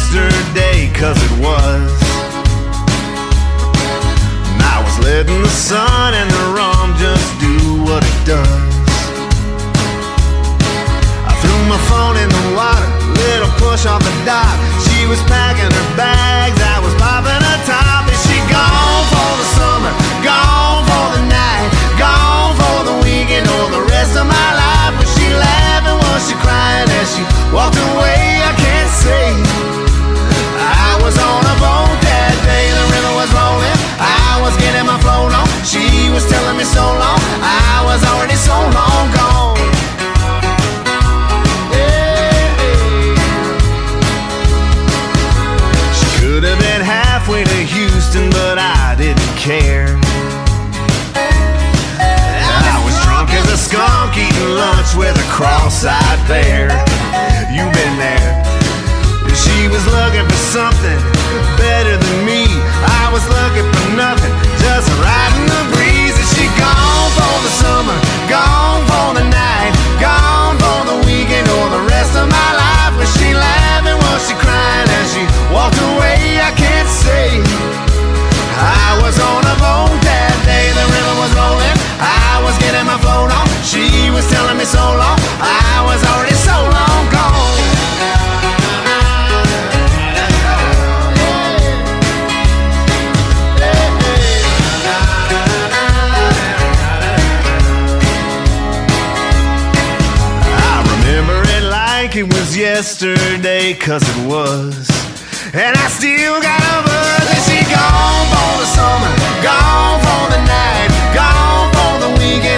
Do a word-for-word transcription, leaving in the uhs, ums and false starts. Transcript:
yesterday, cause it was. And I was letting the sun and the rum just do what it does. I threw my phone in the water, little push off the dock. She was packing her bags, I was popping her top. And she gone for the summer, gone for the night, gone for the weekend or the rest of my life. Was she laughing, was she crying as she walked away? I can't say. I was on a boat that day, the river was rolling, I was getting my float on. She was telling me so long, I was already so long gone. Could have been halfway to Houston, but I didn't care. I was drunk as a skunk, eating lunch with a cross-eyed bear. You've been there. She was looking for something better than me. I was looking for nothing, just riding the breeze. And she gone for the summer, gone for the night, gone for the weekend or the rest of my life. Was she laughing, was she crying as she walked away? I can't say. I was on a boat that day, the river was rolling, I was getting my float on. She was telling me so long, I was already so long gone. It was yesterday, cause it was. And I still got a buzz. And she gone for the summer, gone for the night, gone for the weekend